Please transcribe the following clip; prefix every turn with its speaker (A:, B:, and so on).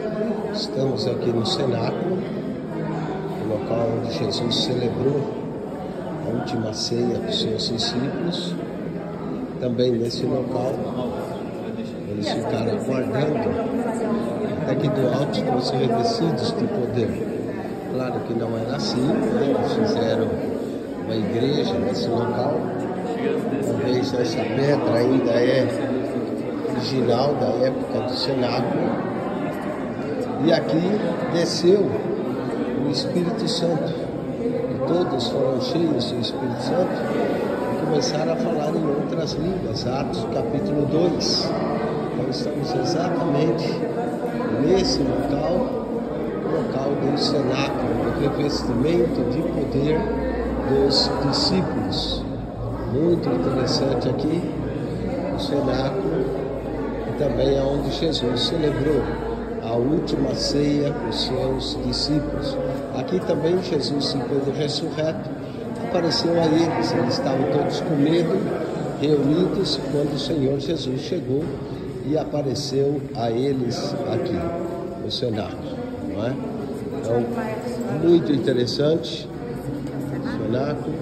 A: Estamos aqui no cenáculo, o local onde Jesus celebrou a última ceia dos seus discípulos. Também nesse local, eles ficaram aguardando até que do alto fossem revestidos de poder. Claro que não era assim, né? Eles fizeram uma igreja nesse local. Talvez essa pedra ainda é original da época do cenáculo. E aqui desceu o Espírito Santo. E todos foram cheios do Espírito Santo e começaram a falar em outras línguas. Atos capítulo 2. Então estamos exatamente nesse local, o local do cenáculo, do revestimento de poder dos discípulos. Muito interessante aqui, o cenáculo, e também é onde Jesus celebrou a última ceia com os seus discípulos. Aqui também Jesus, sendo ressurreto, apareceu a eles. Eles estavam todos com medo, reunidos, quando o Senhor Jesus chegou e apareceu a eles aqui, no cenáculo, não é? Então, muito interessante, cenáculo.